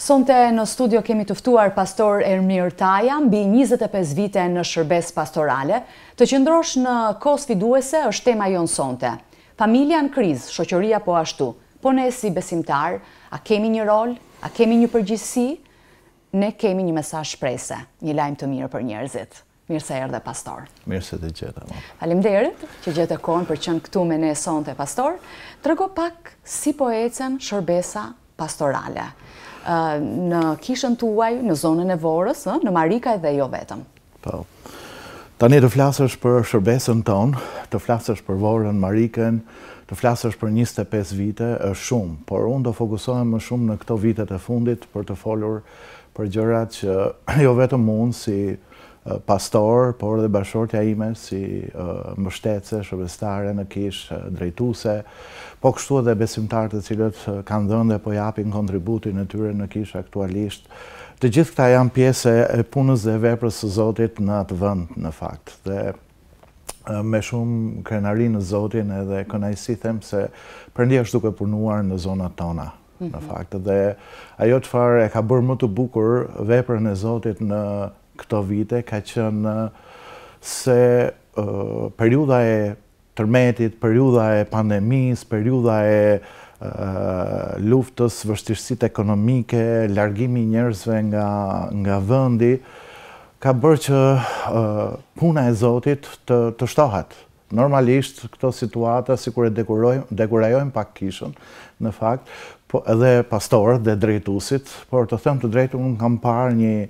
Sonte në studio kemi të ftuar pastor Ermir Taja, mbi 25 vite në shërbes pastorale. Të qëndrosh në kohë sfiduese është tema jonë sonte. Familja në krizë, shoqëria po ashtu. Po ne si besimtar, a kemi një rol, a kemi një përgjegjësi? Ne kemi një mesazh shprese, një lajm të mirë për njerëzit. Mirë se erdhe, pastor. Mirë se të gjeta. Faleminderit që gjetë kohën për qenë këtu me ne sonte, pastor. Trego pak si po ecën shërbesa pastorale në kishën tuaj, në zonën e Vorës, në Marikaj dhe jo vetëm. Po. Tani të flasësh për shërbesën tonë, të flasësh për Vorën, Marikën, të flasësh për 25 vite është shumë, por unë do fokusohem më shumë në këto vitet e fundit për të folur për gjërat që jo vetëm unë si pastor, por dhe bashkëshortja ime si mbështetëse, shërbestare në kishë, drejtuese, po kështu edhe besimtarët të cilët kanë dhënë dhe po japin kontributin e tyre në kishë aktualisht. Të gjithë këta janë pjesë e punës dhe veprës së Zotit në atë vend në fakt. Dhe me shumë krenari në Zotin edhe kënaqësi them se Perëndia është duke punuar në zonat tona në fakt. Dhe ajo çfarë e ka bërë më të bukur veprën e Zotit në këto vite ka qenë se periudha e tërmetit, periudha e pandemisë, periudha e luftës, vështirësitë ekonomike, largimi i njerëzve nga vendi, ka bërë që puna e Zotit të shtohet. Normalisht këto situata sikur e dekurajojmë pak kishën, në fakt, po edhe pastorët dhe drejtuesit, por të them të drejtën unë kam parë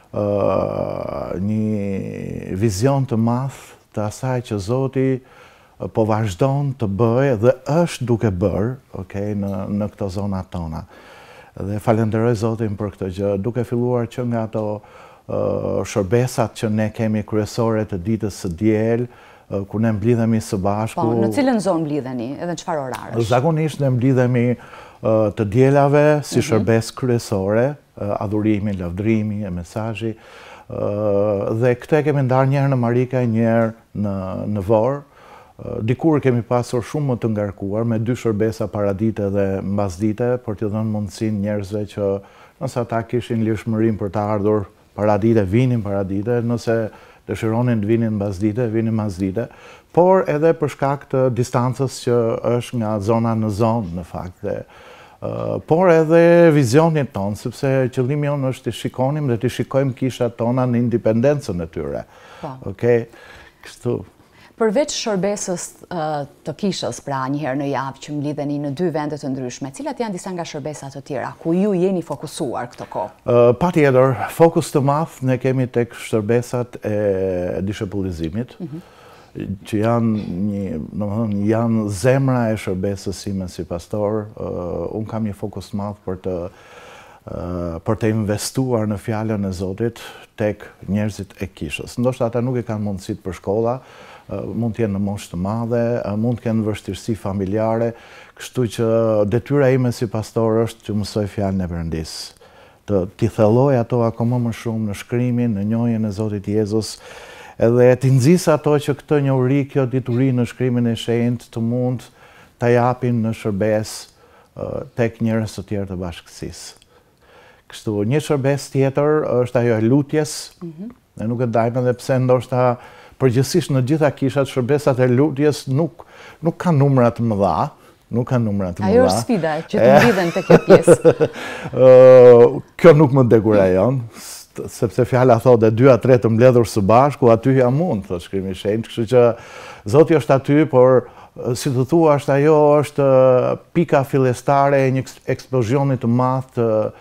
një vizion të madh të asaj që Zoti po vazhdon të bëjë dhe është duke bërë në këto zonat tona. Dhe falenderoj Zotin për këtë gjë, duke filluar që nga ato shërbesat që ne kemi kryesore të ditës së diel, ku ne mblidhemi së bashku. Po, në cilën zonë mblidheni, edhe në çfarë orarësh? Zakonisht ne mblidhemi të dielave si shërbes kryesore, adhurimi, lavdrimi, mesazhi, dhe këtë e kemi ndarë njëherë në Marikaj, njëherë në Vorë. Dikur kemi pasur shumë më të ngarkuar me 2 shërbesa paradite dhe mbasdite për t'i dhënë mundësinë njerëzve që nëse ata kishin lirshmërinë për të ardhur paradite, vinin paradite, nëse dëshironin të vinin mbasdite, vinin mbasdite, por edhe për shkak të distancës që është nga zona në zonë në fakt. Por edhe vizionit tonë, sepse qëllimi jonë është të shikonim dhe të shikojmë kishat tona në independencën e tyre. Kështu. Përveç shërbesës të kishës, pra njëherë në javë që mblidheni në 2 vende të ndryshme, cilat janë disa nga shërbesat të tjera, ku ju jeni fokusuar këto kohë? Patjetër, fokus të madh ne kemi tek shërbesat e dishepullizimit, që janë zemra e shërbesës sime si pastor. Unë kam një fokus të madh për të investuar në fjalën e Zotit tek njerëzit e kishës. Ndoshta ata nuk e kanë mundësitë për shkolla, mund të jenë në moshë të madhe, mund të kenë vështirësi familjare, kështu që detyra ime si pastor është që mësoj fjalën e Perëndisë, t'i thelloj ato akoma më shumë në shkrimin, në njohjen e Zotit Jezus, edhe t'i nxis ato që këtë njohuri, kjo dituri në shkrimin e shenjtë të mund ta japin në shërbesë tek njerëz të tjerë të bashkësisë. Kështu, një shërbes tjetër është ajo e lutjes, ne nuk e dajmë edhe pse ndoshta përgjithsisht në gjitha kishat shërbesat e lutjes nuk kanë numra të mëdha, Ajo është sfida që të mblidhen te kjo pjesë. Kjo nuk më dekurajon, sepse fjala thotë 2 a 3 të mbledhur së bashku, aty jam unë, thotë shkrimi i shenjtë, kështu që Zoti është aty, por si të thua, ajo është pika fillestare e një eksplozioni të madh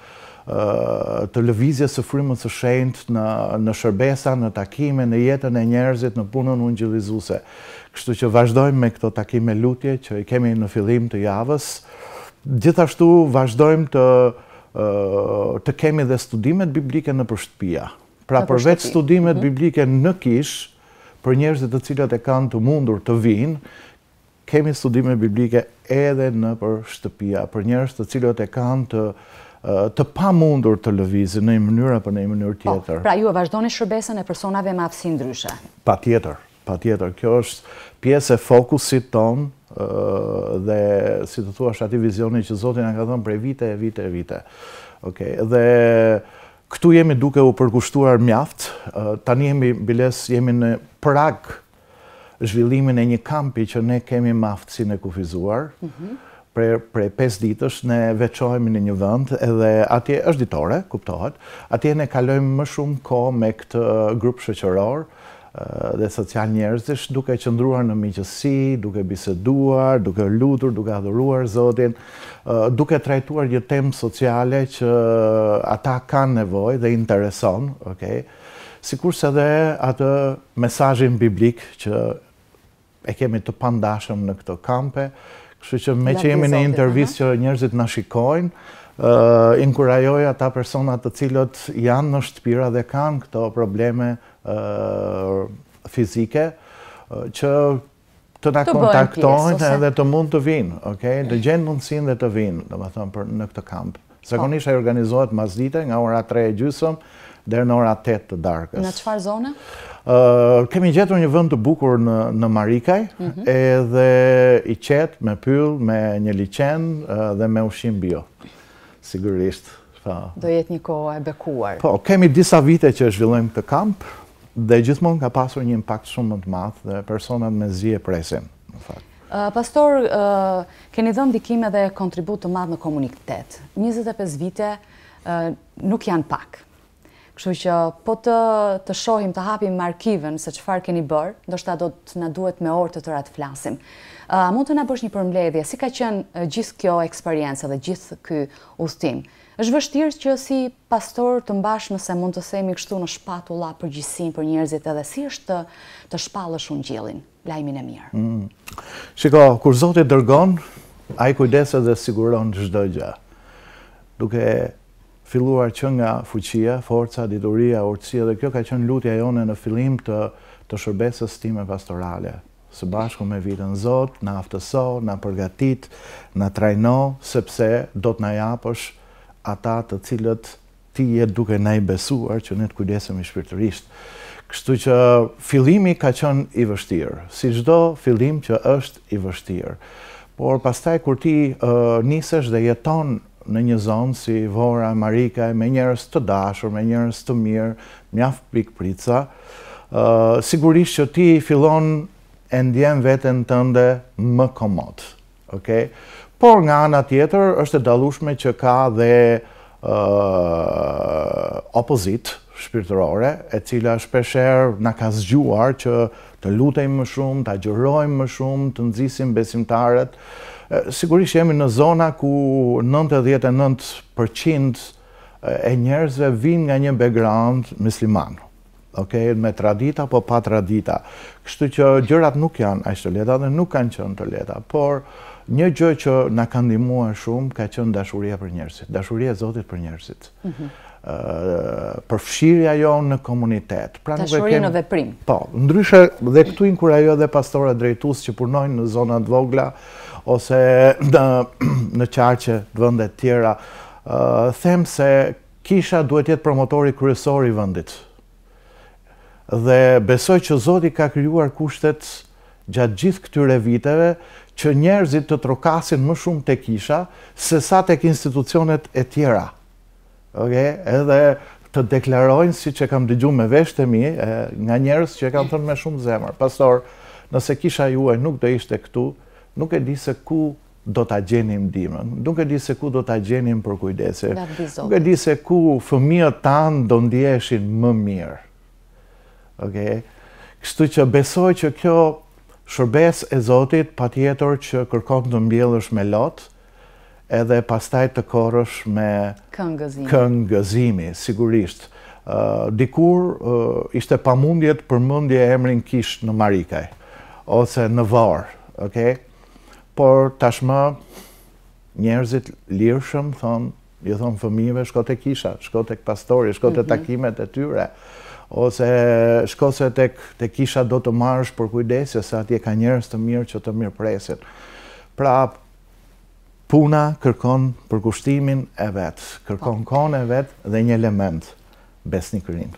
të lëvizjes së frymës së shenjtë në shërbesa, në takime, në jetën e njerëzit, në punën ungjillizuese. Kështu që vazhdojmë me këto takime lutje që i kemi në fillim të javës. Gjithashtu vazhdojmë të kemi dhe studimet biblike në shtëpia. Pra përveç studimet biblike në kishë, për njerëzit të cilët e kanë të mundur të vinë, kemi studime biblike edhe në shtëpia, për njerëz të cilët e kanë të pa mundur të lëvizin në një mënyrë apo në një mënyrë tjetër. Pra ju e vazhdoni shërbesën e personave me aftësi ndryshe? Patjetër. Kjo është pjesë e fokusit ton dhe si të thua ati vizioni që Zoti na ka dhënë prej vite. Dhe këtu jemi duke u përkushtuar mjaft, tani jemi në prag zhvillimin e një kampi që ne kemi me aftësinë e kufizuar. Prej 5 ditësh ne veçohemi në një vend edhe atje është ditore, kuptohet, atje ne kalojmë më shumë kohë me këtë grup shoqëror dhe social njerëzish, duke qëndruar në miqësi, duke biseduar, duke lutur, duke adhuruar Zotin, duke trajtuar një temë sociale që ata kanë nevojë dhe intereson, sikurse edhe atë mesazhin biblik që e kemi të pandashëm në këto kampe. Kështu që me që jemi në intervistë që njerëzit na shikojnë, inkurajoj ata personat të cilët janë në shtëpira dhe kanë këto probleme fizike, që të na kontaktojnë edhe të mund të vinë, të gjenë mundësinë dhe të vinë, domethënë në këtë kamp. Zakonisht ai organizohet masdite nga ora 3:30 deri në ora 8 të darkës. Në çfarë zone? Kemi gjetur një vend të bukur në Marikaj, edhe i qetë, me pyll, me një liçen dhe me ushqim bio. Sigurisht. Do jetë një kohë e bekuar. Po, kemi disa vite që zhvillojmë këtë kamp, dhe gjithmonë ka pasur një impakt shumë më të madh dhe personat me zi e presin, në fakt. Pastor, keni dhënë ndikime dhe kontribut të madh në komunitet. 25 vite nuk janë pak. Kështu që po të shohim, të hapim arkiven se çfarë keni bërë, ndoshta do të na duhet me orë të tëra të flasim. Mund të na bësh një përmbledhje, si ka qenë gjithë kjo eksperiencë dhe gjithë ky udhtim? Është vështirë që si pastor të mbash, nëse mund të themi kështu, në shpatulla përgjegjësinë për njerëzit, edhe si është të shpallësh ungjillin, lajmin e mirë? Shiko, kur Zoti dërgon, ai kujdeset dhe siguron çdo gjë. Duke filluar që nga fuqia, forca, dituria, urtësia, dhe kjo ka qenë lutja jone në fillim të shërbesës time pastorale. Së bashku me vitën Zot, na aftëso, na përgatit, na trajno, sepse do të na japësh ata të cilët ti je duke na i besuar që ne të kujdesemi shpirtërisht. Kështu që fillimi ka qenë i vështirë, si çdo fillim që është i vështirë. Por pastaj kur ti nisesh dhe jeton në një zonë si Vora, Marikaj, me njerëz të dashur, me njerëz të mirë, mjaft pikprica, sigurisht që ti fillon e ndjen veten tënde më komod. Por nga ana tjetër është e dallueshme që ka dhe opozit shpirtërore, e cila shpeshherë na ka zgjuar që të lutejmë më shumë, të agjërojmë më shumë, të nxisim besimtarët. Sigurisht jemi në zona ku 99% e njerëzve vinë nga një background musliman. Me tradita apo pa tradita. Kështu që gjërat nuk janë aq të lehta dhe nuk kanë qenë të lehta, por një gjë që na ka ndihmuar shumë ka qenë dashuria për njerëzit, dashuria e Zotit për njerëzit. Përfshirja jonë në komunitet. Dashuria në veprim. Po, ndryshe dhe këtu inkurajoj edhe pastorët drejtues që punojnë në zonat vogla ose në qarqe të vende të tjera. Them se kisha duhet jetë promotori kryesor i vendit. Dhe besoj që Zoti ka krijuar kushtet gjatë gjithë këtyre viteve që njerëzit të trokasin më shumë tek kisha se sa tek institucionet e tjera. Edhe të deklarojnë, siç e kam dëgjuar me vesht e mi, nga njerëz që e kanë thënë me shumë zemër: pastor, nëse kisha juaj nuk do ishte këtu, nuk e di se ku do ta gjenim ndihmën, nuk e di se ku do ta gjenim për kujdese, nuk e di se ku fëmijët tanë do ndiheshin më mirë. Kështu që besoj që kjo shërbesë e Zotit patjetër që kërkon të mbjellësh me lot, edhe pastaj të korrësh me këngëzimi, sigurisht. Dikur ishte pamundje të përmendje emrin Kish në Marikaj ose në Vorë, por tashmë njerëzit lirshëm ju thon fëmijëve shko tek kisha, shko tek pastori, shko te takimet e tyre, ose shko se tek kisha do të marrësh për kujdesje se atje ka njerëz të mirë që të mirëpresin. Pra, puna kërkon përkushtimin e vet, kërkon kohën e vet dhe një element, besnikërinë.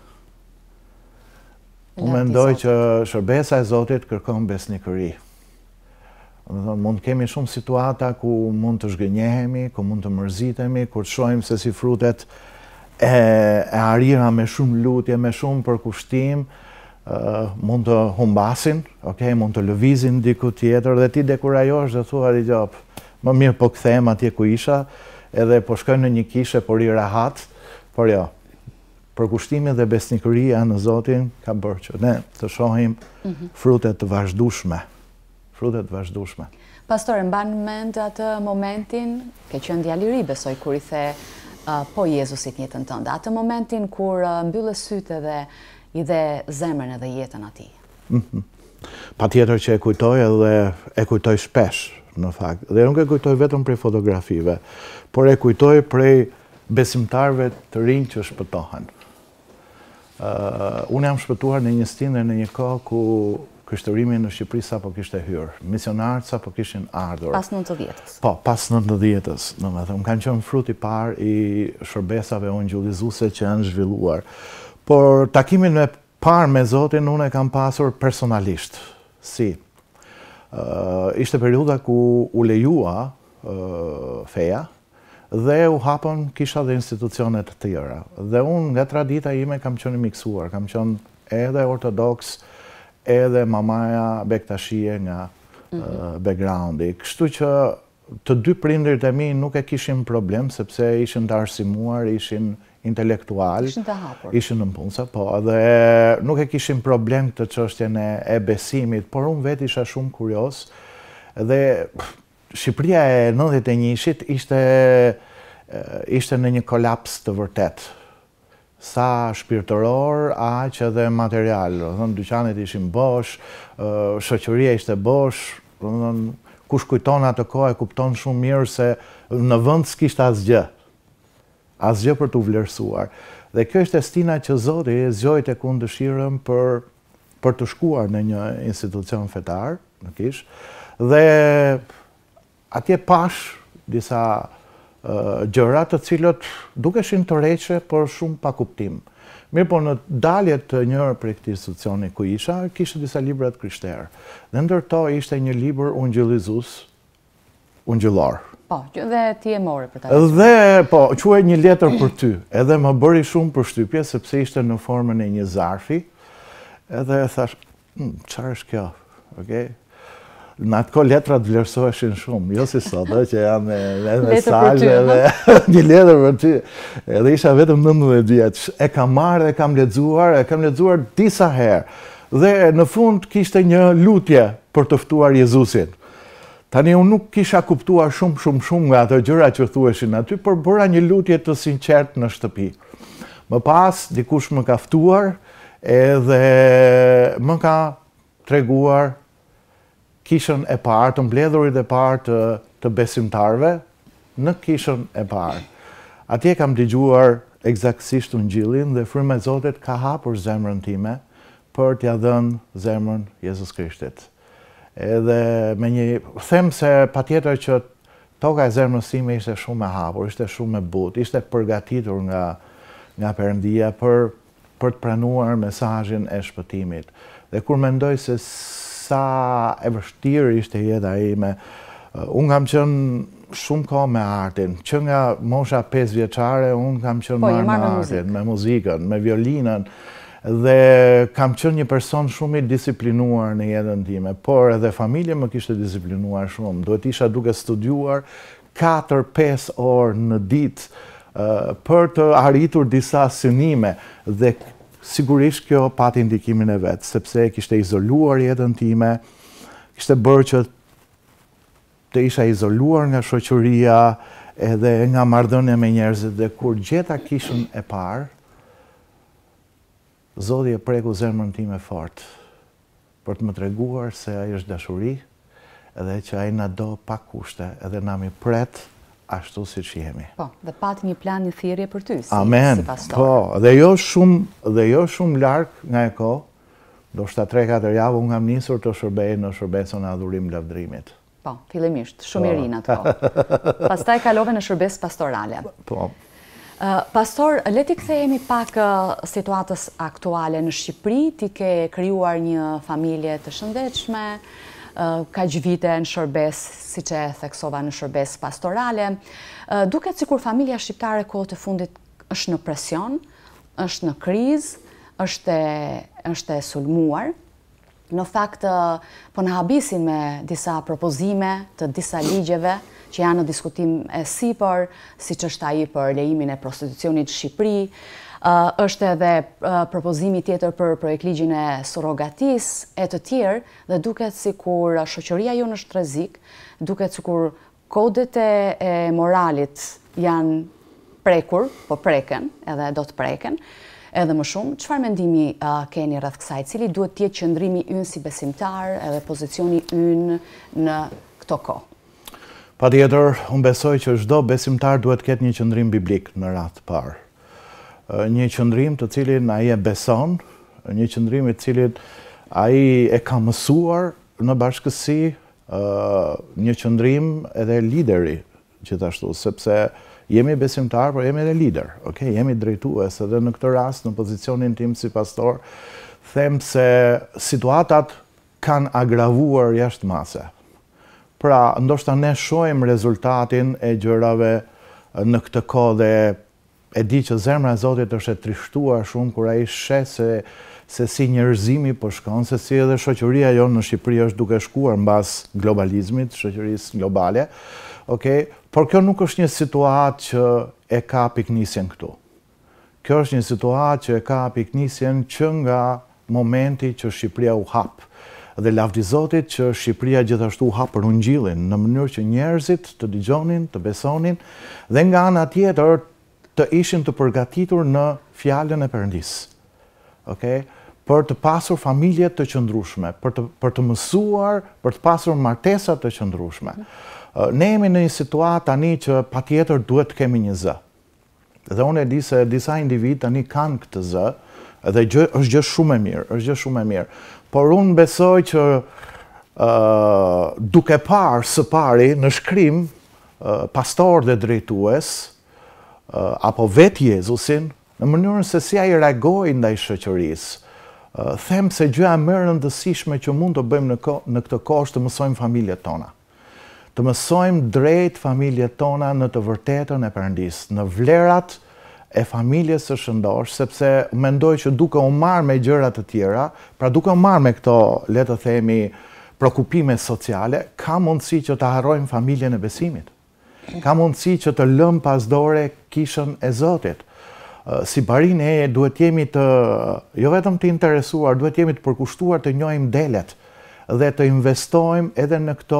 Unë mendoj që shërbesa e Zotit kërkon besnikëri. Mund kemi shumë situata ku mund të zhgënjehemi, ku mund të mërzitemi, kur të shohim se si frutet e arira me shumë lutje, me shumë përkushtim, mund të humbasin, mund të lëvizin diku tjetër, dhe ti dekurajosh dhe thua rigjop, më mirë po kthehem atje ku isha, edhe po shkoj në një kishe por i rahat, por jo, përkushtimi dhe besnikëria në Zotin ka bërë që ne të shohim frutet të vazhdueshme. Frutet vazhdueshme. Pastore, mban mend atë momentin, ke qenë djalë i ri besoj kur i the po Jezusit në jetën tënde, atë momentin kur mbyllë sytë dhe i dhe zemrën edhe jetën atij. Patjetër që e kujtoj edhe e kujtoj shpesh në fakt. Dhe nuk e kujtoj vetëm prej fotografive, por e kujtoj prej besimtarëve të rinj që shpëtohen. Unë jam shpëtuar në një stinë dhe në një kohë ku krishterimi në Shqipëri sapo kishte hyrë, misionarët sapo kishin ardhur. Pas 90-s. Po, pas 90-s, domethënë kanë qenë fruti i parë i shërbesave ungjillizuese që janë zhvilluar. Por takimin e parë me Zotin unë e kam pasur personalisht. Si? Ishte periudha ku u lejua feja dhe u hapën kisha dhe institucionet të tjera. Dhe unë nga tradita ime kam qenë miksuar, kam qenë edhe ortodoks, edhe mamaja Bektashie nga backgroundi. Kështu që të dy prindërit e mi nuk e kishin problem, sepse ishin të arsimuar, ishin intelektual, ishin në punësa, po, dhe nuk e kishin problem këtë çështjen e besimit, por unë vetë isha shumë kurios, dhe Shqipëria e 91-shit ishte në një kolaps të vërtet. Sa shpirtëror, aq edhe material. Dyqanet ishin bosh, shoqëria ishte bosh, kush kujton atë kohë e kupton shumë mirë se në vend s'kishte asgjë. Asgjë për t'u vlerësuar. Dhe kjo është stina që Zoti e zgjoi tek unë dëshirën për të shkuar në një institucion fetar, në Kish, dhe atje pash disa gjëra të cilët dukeshin të reqe, por shumë pa kuptim. Mirë po në dalje të njërë për këtij institucioni ku isha, kishte disa libra të krishterë. Dhe ndërto ishte një libër ungjillizues, ungjillor. Po, dhe ti e more për ta. Dhe, po, quaj një letër për ty. Edhe më bëri shumë përshtypje, sepse ishte në formën e një zarfi. Edhe e thash, çfarë është kjo? Okej? Në atë kohë letrat vlerësoheshin shumë, jo si sot, që janë me mesazhe dhe një letër për ty. Edhe isha vetëm 19 vjeç. E kam marrë dhe kam lexuar disa herë. Dhe në fund kishte një lutje për të ftuar Jezusin. Tani unë nuk kisha kuptuar shumë nga ato gjëra që thuheshin aty, por bëra një lutje të sinqertë në shtëpi. Më pas dikush më ka ftuar edhe më ka treguar kishën e parë, të mbledhurit e parë të besimtarve në kishën e parë. Atje kam dëgjuar eksaktësisht ungjillin dhe fryma e Zotit ka hapur zemrën time për t'ia dhënë zemrën Jezus Krishtit. Edhe me një, them se patjetër që toka e zemrës time ishte shumë e hapur, ishte shumë e butë, ishte përgatitur nga Perëndia për të pranuar mesazhin e shpëtimit. Dhe kur mendoj se sa e vështirë ishte jeta ime, unë kam qenë shumë kohë me artin, që nga mosha 5 vjeçare, unë kam qenë marrë me artin, me muzikën, me violinën, dhe kam qenë një person shumë i disiplinuar në jetën time, por edhe familja më kishte disiplinuar shumë. Duhet isha duke studiuar 4-5 orë në ditë për të arritur disa synime, dhe sigurisht kjo pati ndikimin e vet, sepse kishte izoluar jetën time, kishte bërë që të isha izoluar nga shoqëria edhe nga marrëdhënia me njerëzit, dhe kur gjeta kishën e parë, Zoti e preku zemrën time fort për të më treguar se ai është dashuri, edhe që ai na do pa kushte, edhe na mi pret ashtu siç jemi. Po, dhe pati një plan, një thirrje për ty si pastor. Po, dhe jo shumë larg nga e kohë, ndoshta 3-4 javë unë kam nisur të shërbej në shërbesën e adhurim lavdërimit. Po, fillimisht, shumë i rinë ato. Pastaj kalove në shërbes pastorale. Po. Pastor, le t'i kthehemi pak situatës aktuale në Shqipëri. Ti ke krijuar një familje të shëndetshme, kaq vite në shërbes, siç e theksova, në shërbes pastorale. Duket sikur familja shqiptare kohët e fundit është në presion, është në krizë, është e sulmuar. Në fakt, po në habisin me disa propozime të disa ligjeve që janë në diskutim e sipër, siç është ai për lejimin e prostitucionit në Shqipëri. Është edhe propozimi tjetër për projektligjin e surrogatisë e të tjerë, dhe duket sikur shoqëria jonë është rrezik, duket sikur kodet e moralit janë prekur, po preken, edhe do të preken, edhe më shumë. Çfarë mendimi keni rreth kësaj? Cili duhet të jetë qëndrimi ynë si besimtar edhe pozicioni ynë në këto kohë? Patjetër, unë besoj që çdo besimtar duhet të ketë një qëndrim biblik në radhë të parë. Një qëndrim të cilin ai e beson, një qëndrim i cilin ai e ka mësuar në bashkësi, një qëndrim edhe lideri gjithashtu, sepse jemi besimtar, por jemi edhe lider, okay? Jemi drejtues, edhe në këtë rast, në pozicionin tim si pastor, them se situatat kanë agravuar jashtë mase. Pra, ndoshta ne shohim rezultatin e gjërave në këtë kohë dhe e di që zemra e Zotit është e trishtuar shumë kur ai sheh se si njerëzimi po shkon, se si edhe shoqëria jonë në Shqipëri është duke shkuar mbas globalizmit, shoqërisë globale. Okay? Por kjo nuk është një situatë që e ka piknisjen këtu. Kjo është një situatë që e ka piknisjen që nga momenti që Shqipëria u hap. Dhe lavdi Zotit që Shqipëria gjithashtu u hap për ungjillin në mënyrë që njerëzit të dëgjonin, të besonin dhe nga ana tjetër të ishin të përgatitur në fjalën e Perëndisë. Okay? Për të pasur familje të qëndrueshme, për të mësuar, për të pasur martesa të qëndrueshme. Ne jemi në një situatë tani që patjetër duhet të kemi një zë. Dhe unë e di se disa individ tani kanë këtë zë, dhe është gjë shumë e mirë, është gjë shumë e mirë. Por unë besoj që duke parë së pari në shkrim pastor dhe drejtues apo vetë Jezusin, në mënyrën se si ai reagoi ndaj shoqërisë, them se gjëja më e rëndësishme që mund të bëjmë në këtë kohë është të mësojmë familjet tona. Të mësojmë drejt familjet tona në të vërtetën e Perëndisë, në vlerat e familjes së shëndosh, sepse mendoj që duke u marrë me gjëra të tjera, pra duke u marrë me këto, le të themi, shqetësime sociale, ka mundësi që të harrojmë familjen e besimit. Ka mundësi që të lëmë pasdore kishën e Zotit. Si barinë duhet jemi të, jo vetëm të interesuar, duhet jemi të përkushtuar të njohim delet dhe të investojmë edhe në këto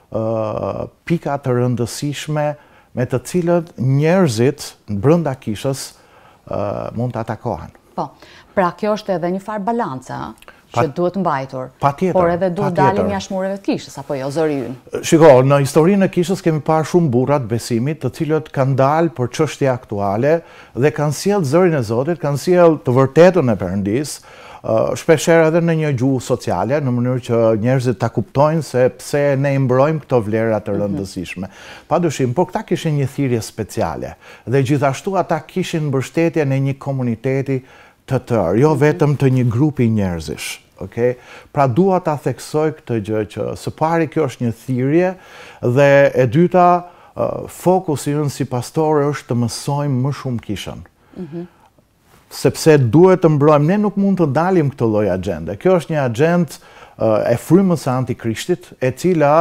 pika të rëndësishme me të cilët njerëzit brenda kishës mund të atakohen. Po, pra kjo është edhe një farë balanca që duhet mbajtur, patjetër, por edhe duhet dalim jashtë mureve të kishës, apo jo, zëri ynë? Shiko, në historinë e kishës kemi parë shumë burra të besimit, të cilët kanë dalë për çështje aktuale dhe kanë sjellë zërin e Zotit, kanë sjellë të vërtetën e Perëndisë, shpeshherë edhe në një gjuhë sociale, në mënyrë që njerëzit ta kuptojnë se pse ne i mbrojmë këto vlera të rëndësishme. Padyshim, por këta kishin një thirrje speciale dhe gjithashtu ata kishin mbështetjen e një komuniteti të tërë, jo vetëm të një grupi njerëzish. Okay? Pra dua ta theksoj këtë gjë që së pari kjo është një thirrje dhe e dyta fokusi ynë si pastor është të mësojmë më shumë kishën. Sepse duhet të mbrojmë, ne nuk mund të dalim këtë lloj agjende. Kjo është një agjendë e frymës së Antikrishtit, e cila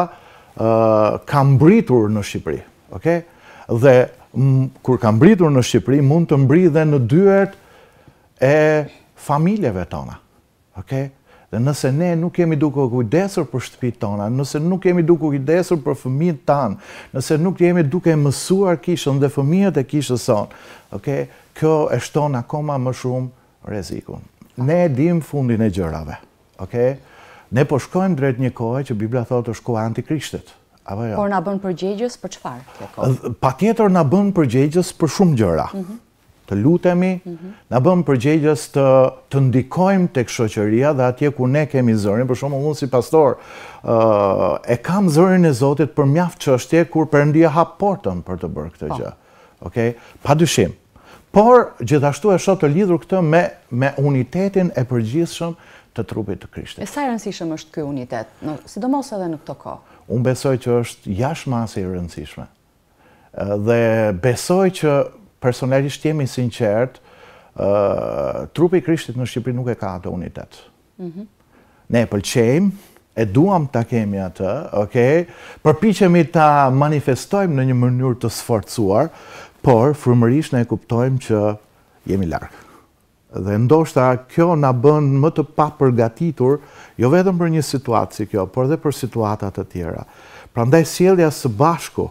ka mbritur në Shqipëri. Okay? Dhe kur ka mbritur në Shqipëri, mund të mbrijë dhe në dyert e familjeve tona. Okay? Dhe nëse ne nuk kemi duke kujdesur për shtëpitë tona, nëse nuk kemi duke kujdesur për fëmijët tanë, nëse nuk jemi duke mësuar kishën dhe fëmijët e kishës sonë, okay? Kjo e shton akoma më shumë rrezikun. Ne e dim fundin e gjërave. Okay? Ne po shkojmë drejt një kohe që Bibla thotë është koha e Antikrishtit. Apo jo? Por na bën përgjegjës për çfarë kjo kohë? Patjetër na bën përgjegjës për shumë gjëra. Të lutemi, na bën përgjegjës të ndikojmë tek shoqëria dhe atje ku ne kemi zërin. Për shembull, unë si pastor e kam zërin e Zotit për mjaft çështje kur Perëndia hap portën për të bërë këtë gjë. Okay? Padyshim. Por gjithashtu e shoh të lidhur këtë me unitetin e përgjithshëm të trupit të Krishtit. E sa e rëndësishëm është ky unitet, sidomos edhe në këtë kohë? Unë besoj që është jashtë e rëndësishme. Dhe besoj që personalisht jemi sinqert, trupi i Krishtit në Shqipëri nuk e ka atë unitet. Ne e pëlqejmë, e duam ta kemi atë, okay? Përpiqemi ta manifestojmë në një mënyrë të sforcuar, por frymërisht ne e kuptojmë që jemi larg. Dhe ndoshta kjo na bën më të papërgatitur, jo vetëm për një situatë si kjo, por edhe për situata të tjera. Prandaj sjellja së bashku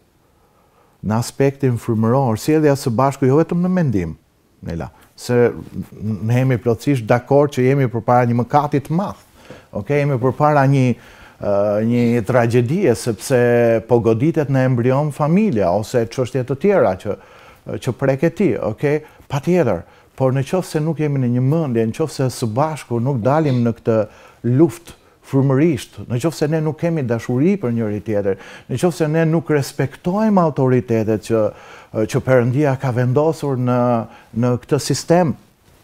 në aspektin frymëror, sjellja së bashku jo vetëm në mendim, Nela, se ne jemi plotësisht dakord që jemi përpara një mëkati të madh. Okay, jemi përpara një tragjedie sepse po goditet në embrion familja ose çështje të tjera që preket ti, okay? Patjetër, por në qoftë se nuk jemi në një mendje, në qoftë se së bashku nuk dalim në këtë luftë frymërisht, në qoftë se ne nuk kemi dashuri për njëri tjetër, në qoftë se ne nuk respektojmë autoritetet që Perëndia ka vendosur në këtë sistem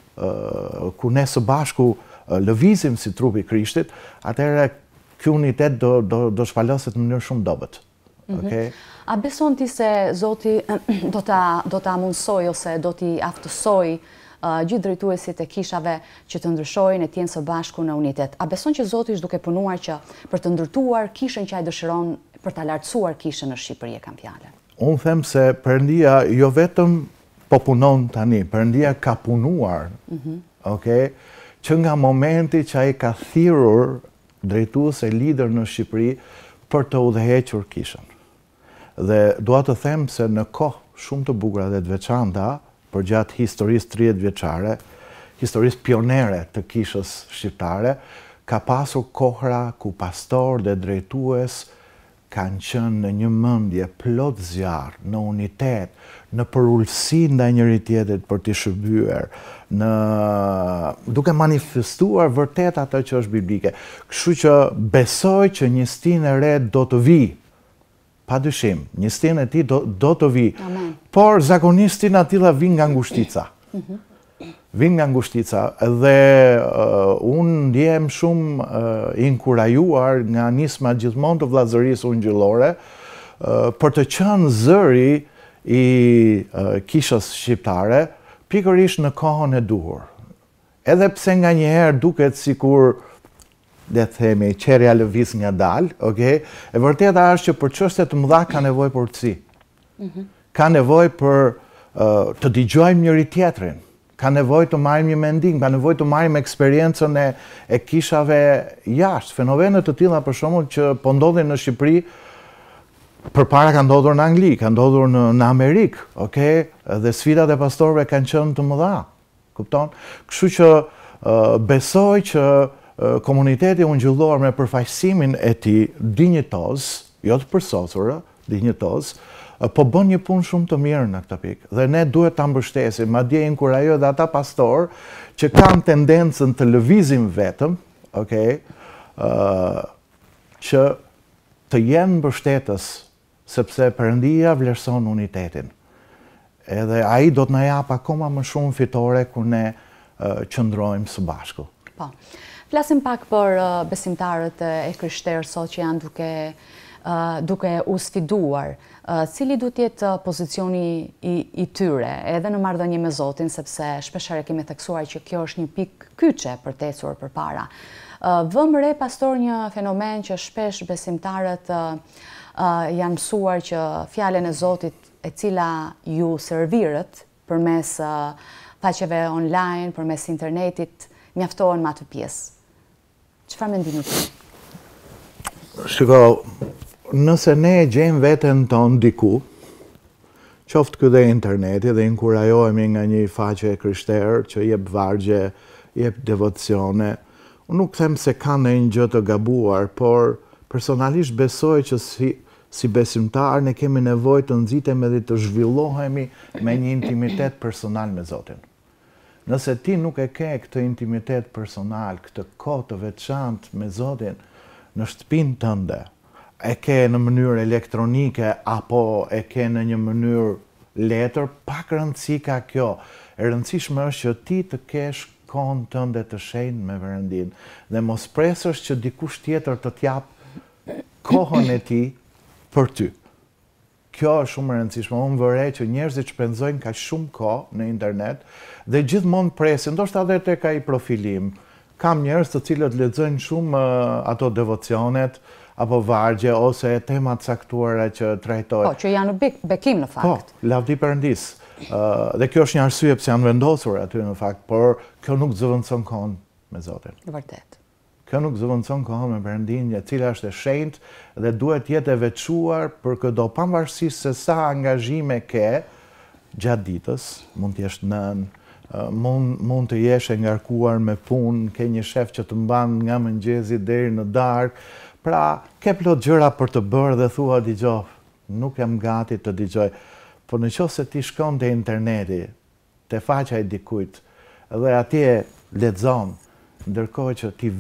ku ne së bashku lëvizim si trupi i Krishtit, atëherë ky unitet do shpaloset në mënyrë shumë dobët. Okay? A beson ti se Zoti do ta mundsoj ose do t'i aftësoj gjithë drejtuesit e kishave që të ndryshojnë e të jenë së bashku në unitet? A beson që Zoti është duke punuar që për të ndërtuar kishën që ai dëshiron për ta lartësuar kishën në Shqipëri, e kam fjalën? Unë them se Perëndia jo vetëm po punon tani, Perëndia ka punuar. Okay? Që nga momenti që ai ka thirrur drejtues e lider në Shqipëri për të udhëhequr kishën. Dhe dua të them se në kohë shumë të bukura dhe të veçanta, përgjatë historisë 30 vjeçare, historisë pionere të kishës shqiptare, ka pasur kohra ku pastor dhe drejtues kanë qenë në një mendje plot zjarr, në unitet, në përullësi ndaj njëri tjetrit për t'i shërbyer, duke manifestuar vërtet atë që është biblike. Kështu që besoj që njostinë e re do të vijë. Padyshim, njostinë e tij do të vijë. Por zakonisht tina tilla vijnë nga ngushtica. Vijnë nga ngushtica dhe unë ndjehem shumë inkurajuar nga nisma gjithmonë të vllazërisë ungjillore për të qenë zëri i kishës shqiptare pikërisht në kohën e duhur. Edhe pse nganjëherë duket sikur le të themi qerja lëviz ngadalë, okay? E vërteta është që për çështje të mëdha ka nevojë për urtësi. Ka nevojë për të dëgjojmë njëri tjetrin. Ka nevojë të marrim një mendim, ka nevojë të marrim eksperiencën e kishave jashtë. Fenomene të tilla për shembull që po ndodhin në Shqipëri, përpara ka ndodhur në Angli, ka ndodhur në Amerikë, okay? Dhe sfidat e pastorëve kanë qenë të mëdha. Kupton? Kështu që besoj që komuniteti ungjillor me përfaqësimin e tij dinjitoz, jo të përsosur, dinjitoz, po bën një punë shumë të mirë në këtë pikë. Dhe ne duhet ta mbështesim, madje inkurajoj edhe ata pastorë që kanë tendencën të lëvizin vetëm, okay? Që të jenë mbështetës, sepse Perëndia vlerëson unitetin. Edhe ai do të na jap akoma më shumë fitore kur ne qëndrojmë së bashku. Po. Flasim pak për besimtarët e krishterë sot që janë duke u sfiduar. Cili duhet të jetë pozicioni i tyre, edhe në marrëdhënie me Zotin, sepse shpeshherë kemi theksuar që kjo është një pikë kyçe për të ecur përpara. Vëm re pastor një fenomen që shpesh besimtarët janë mësuar që fjalën e Zotit e cila ju servirët përmes faqeve online, përmes internetit, mjaftohen me atë pjesë. Çfarë mendimi ke? Shiko, nëse ne e gjejmë veten tonë diku, qoftë ky dhe interneti dhe inkurajohemi nga një faqe krishterë që jep vargje, jep devocione, unë nuk them se ka ndonjë gjë të gabuar, por personalisht besoj që si besimtar ne kemi nevojë të nxitemi dhe të zhvillohemi me një intimitet personal me Zotin. Nëse ti nuk e ke këtë intimitet personal, këtë kohë të veçantë me Zotin në shtëpinë tënde, e ke në mënyrë elektronike apo e ke në një mënyrë letër, pak rëndësi ka kjo. E rëndësishme është që ti të kesh kohën tënde të shenjtë me Perëndin dhe mos presësh që dikush tjetër të t'jap kohën e tij për ty. Kjo është shumë e rëndësishme. Unë vërej që njerëzit shpenzojnë kaq shumë kohë në internet dhe gjithmonë presin, ndoshta edhe tek ai profilim. Kam njerëz të cilët lexojnë shumë ato devocionet apo vargje ose temat caktuara që trajtojnë. Po, që janë në bekim në fakt. Po, lavdi Perëndis. Dhe kjo është një arsye pse janë vendosur aty në fakt, por kjo nuk zëvendëson kohën me Zotin. Vërtet. Kjo nuk zëvendëson kohën me Perëndin, e cila është e shenjtë dhe duhet jetë e veçuar për këto, pavarësisht se sa angazhime ke gjatë ditës, mund të jesh nën, mund të jesh e ngarkuar me punë, ke një shef që të mban nga mëngjesi deri në darkë, pra ke plot gjëra për të bërë dhe thua dëgjoj, nuk jam gati të dëgjoj. Po nëse ti shkon te interneti, te faqja e dikujt, dhe atje lexon, ndërkohë që ti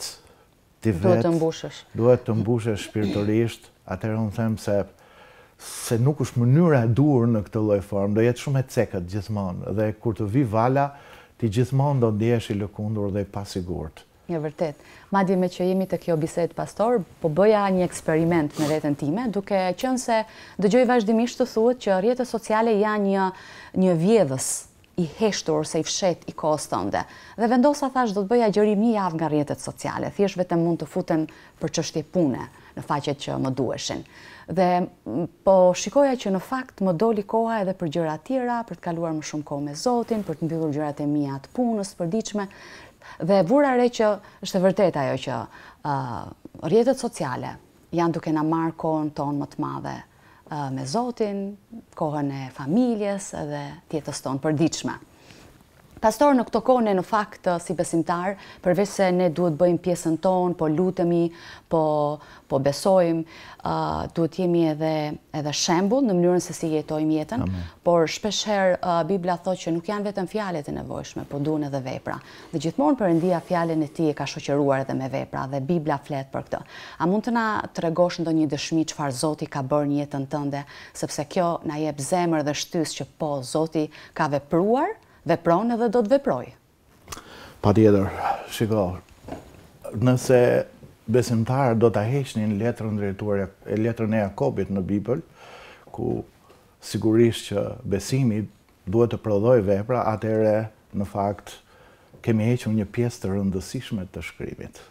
duhet të mbushesh shpirtërisht, atëherë unë them se nuk është mënyra e dur në këtë lloj formë, do jetë shumë e cekët gjithmonë dhe kur të vi vala, ti gjithmonë do ndihesh i lëkundur dhe i pasigurt. Ja, vërtet. Madje me që jemi të kjo bisedë, pastor, po bëja një eksperiment me veten time, duke qenë se dëgjoj vazhdimisht të thuhet që rrjetet sociale janë një vjedhës i heshtur ose i fshet i kohës tënde. Dhe vendosa thash do të bëja gjërim një javë nga rrjetet sociale, thjesht vetëm mund të futem për çështje pune në faqet që më duheshin. Dhe po shikoja që në fakt më doli koha edhe për gjëra tjera, për të kaluar më shumë kohë me Zotin, për të mbyllur gjërat e mia të punës, të përditshme. Dhe vura re që është e vërtet ajo që rrjetet sociale janë duke na marrë kohën tonë më të madhe me Zotin, kohën e familjes edhe tjetës tonë përditshme. Pastor, në këto kohë ne në fakt si besimtar, përveç se ne duhet bëjmë pjesën tonë, po lutemi, po besojmë, duhet jemi edhe shembull në mënyrën se si jetojmë jetën, por shpeshherë Bibla thotë që nuk janë vetëm fjalët e nevojshme, po duhen edhe vepra. Dhe gjithmonë Perëndia fjalën e tij e ka shoqëruar edhe me vepra dhe Bibla flet për këtë. A mund të na tregosh ndonjë dëshmi çfarë Zoti ka bërë në jetën tënde, sepse kjo na jep zemër dhe shtysë që po Zoti ka vepruar, vepron edhe do të veproj. Patjetër, shiko, nëse besimtarët do ta heqnin letrën e Jakobit në Bibël, ku sigurisht që besimi duhet të prodhojë vepra, atëherë në fakt kemi hequr një pjesë të rëndësishme të shkrimit.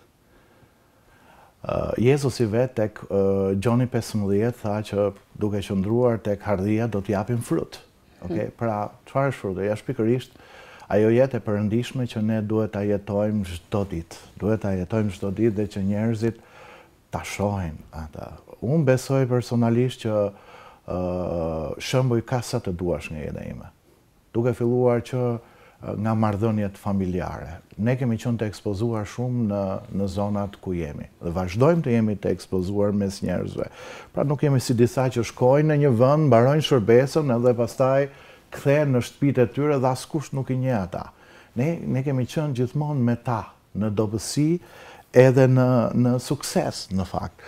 Jezusi vetë tek Gjoni 15 tha që duke qëndruar tek hardhia do të japim frut. Okay? Pra, çfarë është fruti? Është pikërisht ajo jetë e perëndishme që ne duhet ta jetojmë çdo ditë. Duhet ta jetojmë çdo ditë dhe që njerëzit ta shohin ata. Unë besoj personalisht që shembuj ka sa të duash nga jeta ime. Duke filluar që nga marrëdhëniet familjare. Ne kemi qenë të ekspozuar shumë në zonat ku jemi. Dhe vazhdojmë të jemi të ekspozuar mes njerëzve. Pra nuk jemi si disa që shkojnë në një vend, mbarojnë shërbesën edhe pastaj kthehen në shtëpitë e tyre dhe askush nuk i njeh ata. Ne kemi qenë gjithmonë me ta, në dobësi edhe në sukses, në fakt.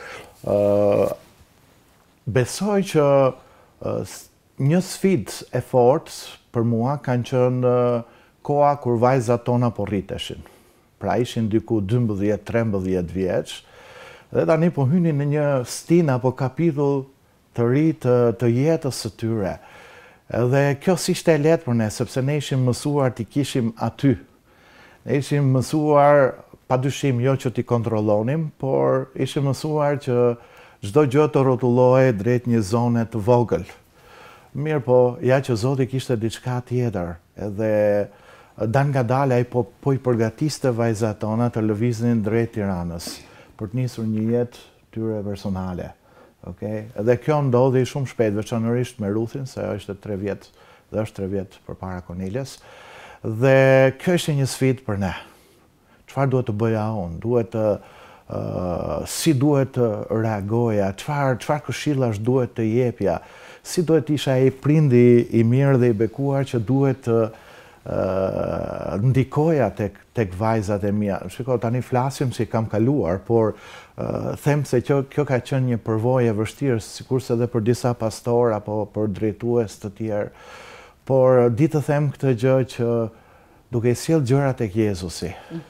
Besoj që një sfidë e fortë për mua kanë qenë koha kur vajzat tona po rriteshin. Pra ishin diku 12-13 vjeç, dhe tani po hynin në një stinë apo kapitull të ri të jetës së tyre. Dhe kjo s'ishte e lehtë për ne, sepse ne ishim mësuar t'i kishim aty. Ne ishim mësuar, padyshim jo që t'i kontrollonim, por ishim mësuar që çdo gjë të rrotullohej drejt një zone të vogël. Mirë po, ja që Zoti kishte diçka tjetër, edhe dan nga dale ai po i përgatiste vajzat tona të lëviznin drejt Tiranës për të nisur një jetë tyre personale. Okay? Dhe kjo ndodhi shumë shpejt, veçanërisht me Ruthin, se është 3 vjet dhe është 3 vjet përpara Cornelias. Dhe kjo ishte një sfidë për ne. Çfarë duhet të bëja unë? Si duhet të reagoja? Çfarë këshillash duhet të jepja? Si duhet isha ai prindi i mirë dhe i bekuar që duhet ndikoja tek vajzat e mia. Shiko, tani flasim si kam kaluar, por them se kjo ka qenë një përvojë e vështirë, sikurse edhe për disa pastor apo për drejtues të tjerë. Por ditë të them këtë gjë që duke i sjell gjërat tek Jezusi.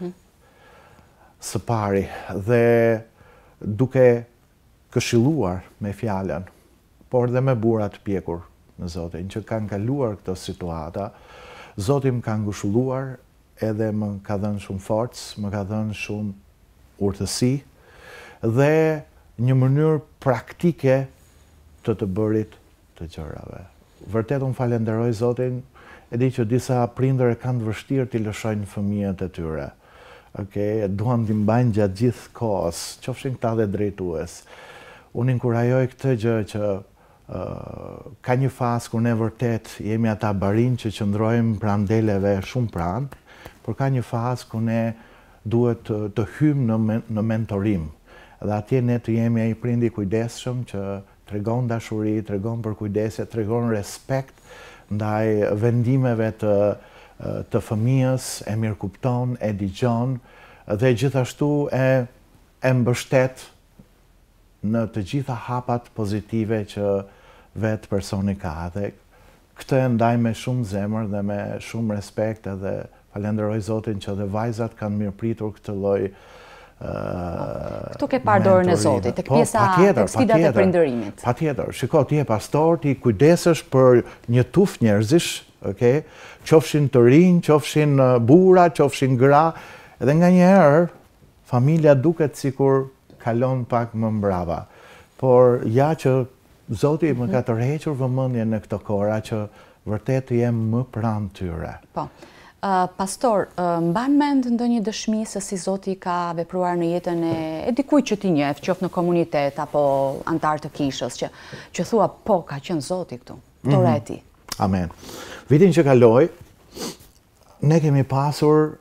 Së pari dhe duke këshilluar me fjalën, por dhe me burra të pjekur në Zotin që kanë kaluar këto situata, Zoti më ka ngushëlluar edhe më ka dhënë shumë forcë, më ka dhënë shumë urtësi dhe një mënyrë praktike të bërit të gjërave. Vërtet unë falenderoj Zotin, e di që disa prindër e kanë vështirë t'i lëshojnë fëmijët e tyre. Duan t'i mbajnë gjatë gjithë kohës, qofshin këta dhe drejtues. Unë inkurajoj këtë gjë që ka një fazë kur ne vërtet jemi ata barin që qëndrojmë pranë deleve shumë pranë, por ka një fazë kur ne duhet të hymë në mentorim. Dhe atje ne të jemi ai prindi kujdesshëm që tregon dashuri, tregon për kujdesje, tregon respekt ndaj vendimeve të fëmijës, e mirëkupton, e digjon dhe gjithashtu e mbështet në të gjitha hapat pozitive që vetë personi ka. Dhe këtë e ndaj me shumë zemër dhe me shumë respekt edhe falenderoj Zotin që dhe vajzat kanë mirëpritur këtë lloj Këtu ke parë dorën e Zotit, tek pjesa, tek sfidat e prindërimit. Patjetër. Shiko, ti je pastor, ti kujdesesh për një tuf njerëzish, qofshin të rinj, qofshin burra, qofshin gra, edhe nganjëherë familja duket sikur kalon pak më mbrapa. Por ja që Zoti më ka tërhequr vëmendjen në këto kohra që vërtet jem më pranë tyre. Po. Pastor, mban mend ndonjë dëshmi se si Zoti ka vepruar në jetën e dikujt që ti njeh, qoftë në komunitet apo antar të kishës, që thua po ka qenë Zoti këtu, toreti. Amen. Vitin që kaloi, ne kemi pasur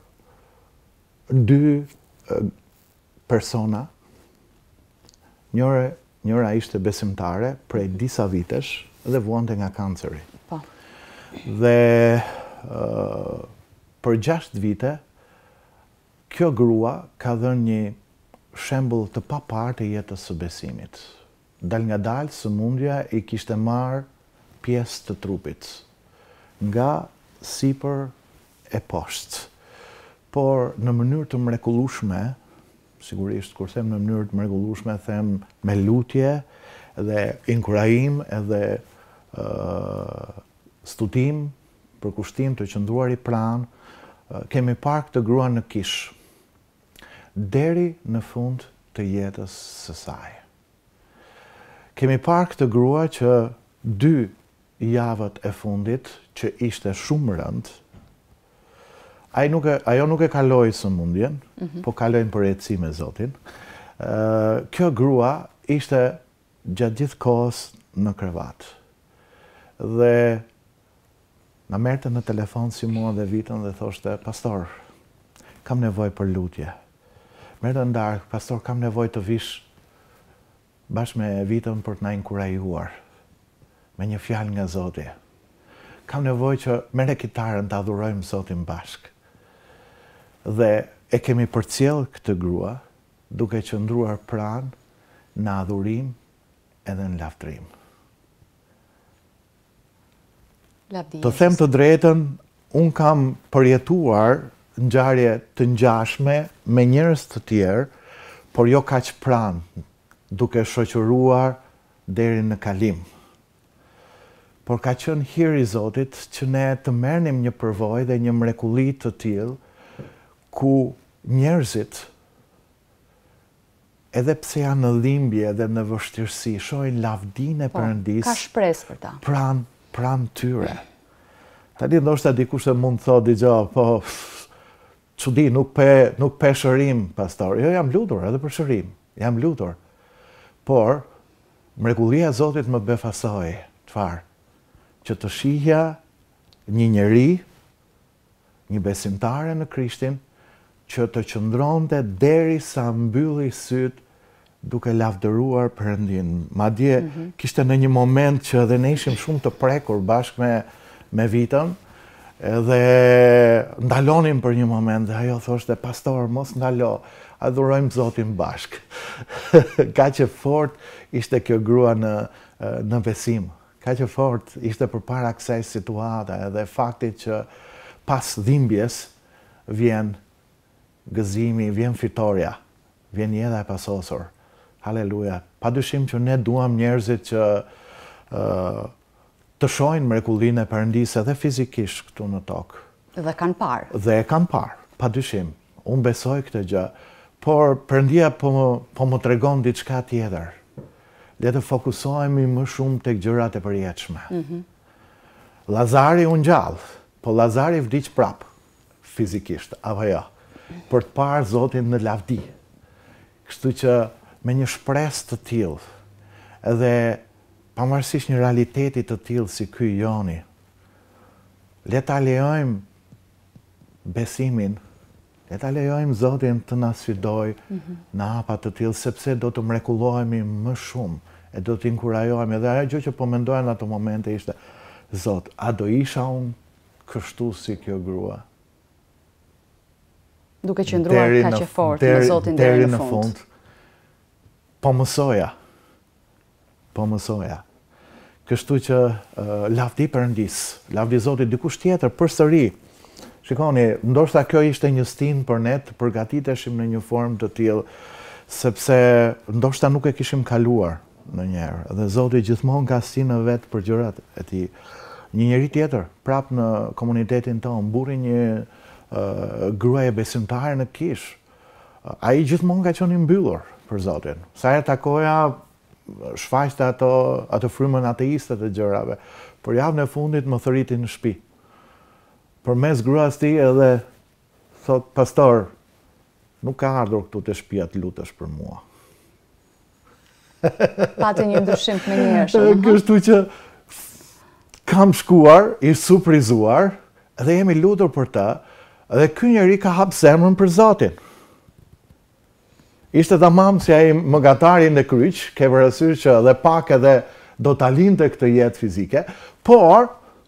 2 persona. Njëra ishte besimtare prej disa vitesh dhe vuante nga kanceri. Po. Dhe për 6 vite, kjo grua ka dhënë një shembull të papar të jetës së besimit. Dal nga dalë sëmundja i kishte marrë pjesë të trupit, nga sipër e poshtë. Por në mënyrë të mrekullueshme, sigurisht kur them në mënyrë të mrekullueshme, them me lutje dhe inkurajim edhe studim, përkushtim të qëndruar i pranë, kemi parë këtë grua në kish, deri në fund të jetës së saj. Kemi parë këtë grua që 2 javët e fundit, që ishte shumë rënd, ajo nuk e kaloi sëmundjen, po kalojnë për jetësi me Zotin. Kjo grua ishte gjatë gjithë kohës në krevat. Dhe na merrte në telefon si mua dhe Vitën dhe thoshte, pastor, kam nevojë për lutje. Merrte në darkë, pastor, kam nevojë të vish bashkë me Vitën për të na inkurajuar me një fjalë nga Zoti. Kam nevojë që merre kitarën të adhurojmë Zotin bashkë. Dhe e kemi përcjell këtë grua duke qëndruar pranë në adhurim edhe në lavdërim. Të them të drejtën, unë kam përjetuar ngjarje të ngjashme me njerëz të tjerë, por jo kaq pranë, duke shoqëruar deri në kalim. Por ka qenë hiri i Zotit që ne të merrnim një përvojë dhe një mrekulli të tillë, ku njerëzit, edhe pse janë në dhimbje dhe në vështirësi, shohin lavdinë e Perëndisë. Ka shpresë për ta. Pranë tyre. Tani ndoshta dikush e mund të thotë dëgjoj, po çudi, nuk pe shërim, pastor. Jo, jam lutur edhe për shërim. Jam lutur. Por mrekullia e Zotit më befasoi, çfarë? Që të shihja një njeri, një besimtare në Krishtin, që të qëndronte derisa mbylli syt duke lavdëruar Perëndin. Madje kishte në një moment që edhe ne ishim shumë të prekur bashkë me Vitën, Edhe ndalonim për një moment, dhe ajo thoshte, pastor, mos ndalo, adhurojmë Zotin bashk. Ka që fort ishte kjo grua në besim. Ka që fort ishte përpara kësaj situata edhe faktit që pas dhimbjes vjen gëzimi, vjen fitoria, vjen jeta e pasosur. Haleluja. Padyshim që ne duam njerëzit që të shohin mrekullinë e Perëndisë edhe fizikisht këtu në tokë. Dhe kanë parë. Dhe e kanë parë, padyshim. Unë besoj këtë gjë, por Perëndia po më tregon diçka tjetër. Le të fokusohemi më shumë tek gjërat e përjetshme. Lazari u ngjall, po Lazari vdiq prap fizikisht, apo jo, për të parë Zotin në lavdi. Kështu që me një shpresë të tillë, edhe pavarësisht një realiteti të tillë si ky joni, le ta lejojmë besimin, le ta lejojmë Zotin të na sfidojë në hapa të tillë, sepse do të mrekullohemi më shumë e do të inkurajohemi. Edhe ajo gjë që po mendoja në ato momente ishte, Zot, a do isha unë kështu si kjo grua? Duke qëndruar kaq e fortë me Zotin deri në fund. Po mësoja. Kështu që lavdi Perëndisë, lavdi Zotit dikush tjetër përsëri. Shikoni, ndoshta kjo ishte një stin për ne të përgatiteshim në një formë të tillë, sepse ndoshta nuk e kishim kaluar ndonjëherë. Dhe Zoti gjithmonë ka stinë vet për gjërat e tij. Një njeri tjetër, prap në komunitetin tonë, mburi një gruaje besimtare në kish. Ai gjithmonë ka qenë i mbyllur për Zotin. Sa herë takoja, shfaqte ato frymën ateiste të gjërave. Por javën e fundit më thëriti në shtëpi. Përmes gruas tij edhe thot, pastor, nuk ka ardhur këtu te shtëpia të lutesh për mua. Pati një ndryshim të menjëhershëm. Kështu që kam shkuar, i surprizuar, dhe jemi lutur për ta, dhe ky njeri ka hap zemrën për Zotin. Ishte tamam si ai mëgatari në kryq, ke parasysh që edhe pak edhe do ta linte këtë jetë fizike, por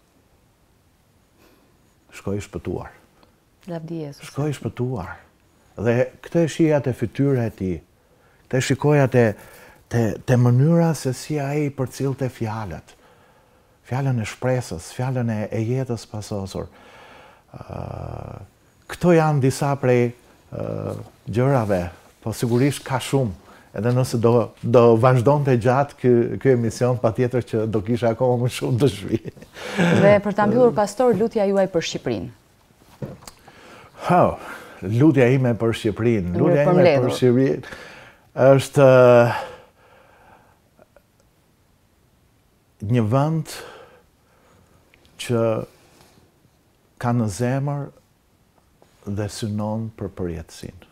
shkoi i shpëtuar. Lavdi Jezus. Shkoi i shpëtuar. Dhe këtë e shija te fytyra e tij. Këtë shikoja te mënyra se si ai përcillte fjalët. Fjalën e shpresës, fjalën e jetës pasosur. Këto janë disa prej gjërave, po sigurisht ka shumë. Edhe nëse do vazhdonte gjatë ky emision, patjetër që do kisha akoma më shumë dëshmi. Dhe për ta mbyllur, pastor, lutja juaj për Shqipërinë. Lutja ime për Shqipërinë. Lutja ime për Shqipërinë është një vend që ka në zemër dhe synon për përjetësinë.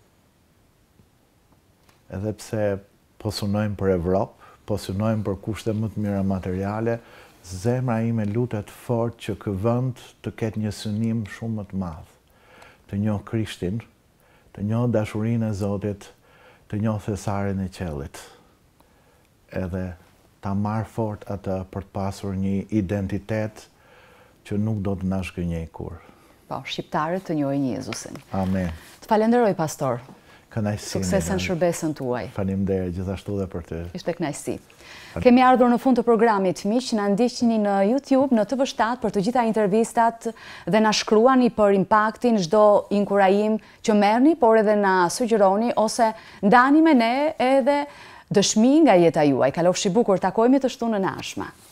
Edhe pse po synojmë për Evropë, po synojmë për kushte më të mira materiale, zemra ime lutet fort që ky vend të ketë një synim shumë më të madh, të njohë Krishtin, të njohë dashurinë e Zotit, të njohë thesarin e qellit. Edhe ta marr fort atë për të pasur një identitet që nuk do të na shgënjej kur. Po, shqiptarët të njohin Jezusin. Amen. Të falenderoj, pastor. Kënaqësi. Suksesën shërbesën tuaj. Faleminderit gjithashtu dhe për ty. Ishte kënaqësi. Kemi ardhur në fund të programit, miq, na ndiqni në YouTube, në TV7 për të gjitha intervistat dhe na shkruani për impaktin, çdo inkurajim që merrni, por edhe na sugjeroni ose ndani me ne edhe dëshmi nga jeta juaj. Kalofshi bukur, takohemi të shtunën e ardhshme.